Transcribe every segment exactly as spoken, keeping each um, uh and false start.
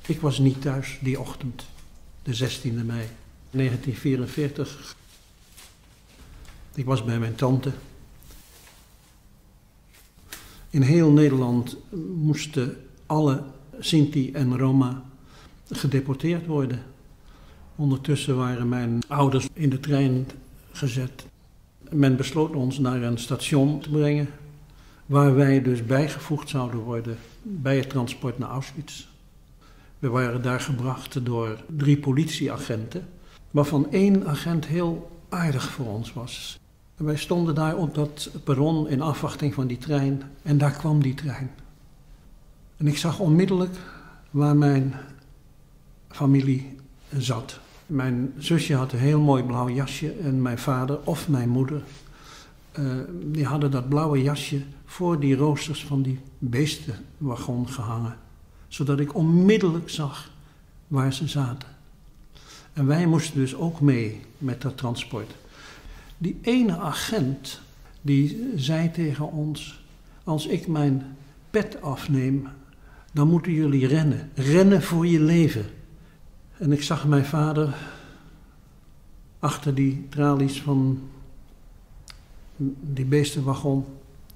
Ik was niet thuis die ochtend, de zestiende mei negentien vierenveertig. Ik was bij mijn tante. In heel Nederland moesten alle Sinti en Roma gedeporteerd worden. Ondertussen waren mijn ouders in de trein gezet. Men besloot ons naar een station te brengen, waar wij dus bijgevoegd zouden worden bij het transport naar Auschwitz. We waren daar gebracht door drie politieagenten, waarvan één agent heel aardig voor ons was. En wij stonden daar op dat perron in afwachting van die trein en daar kwam die trein. En ik zag onmiddellijk waar mijn familie zat. Mijn zusje had een heel mooi blauw jasje en mijn vader of mijn moeder, uh, die hadden dat blauwe jasje voor die roosters van die beestenwagon gehangen. Zodat ik onmiddellijk zag waar ze zaten. En wij moesten dus ook mee met dat transport. Die ene agent, die zei tegen ons, als ik mijn pet afneem, dan moeten jullie rennen. Rennen voor je leven. En ik zag mijn vader achter die tralies van die beestenwagon.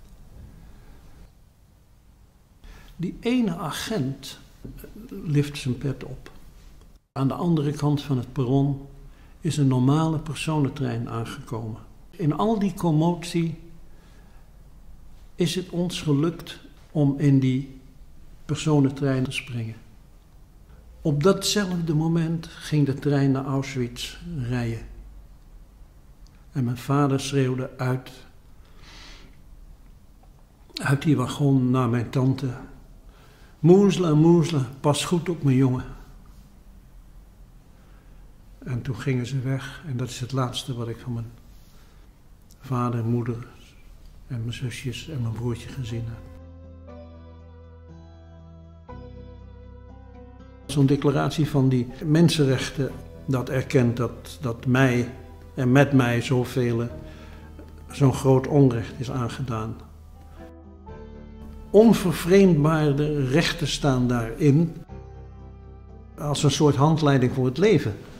Die ene agent lift zijn pet op. Aan de andere kant van het perron is een normale personentrein aangekomen. In al die commotie is het ons gelukt om in die personentrein te springen. Op datzelfde moment ging de trein naar Auschwitz rijden. En mijn vader schreeuwde uit, uit die wagon naar mijn tante. Moesla, moesla, pas goed op mijn jongen. En toen gingen ze weg en dat is het laatste wat ik van mijn vader, moeder en mijn zusjes en mijn broertje gezien heb. Zo'n declaratie van die mensenrechten, dat erkent dat, dat mij en met mij zoveel, zo'n groot onrecht is aangedaan. Onvervreemdbare rechten staan daarin als een soort handleiding voor het leven.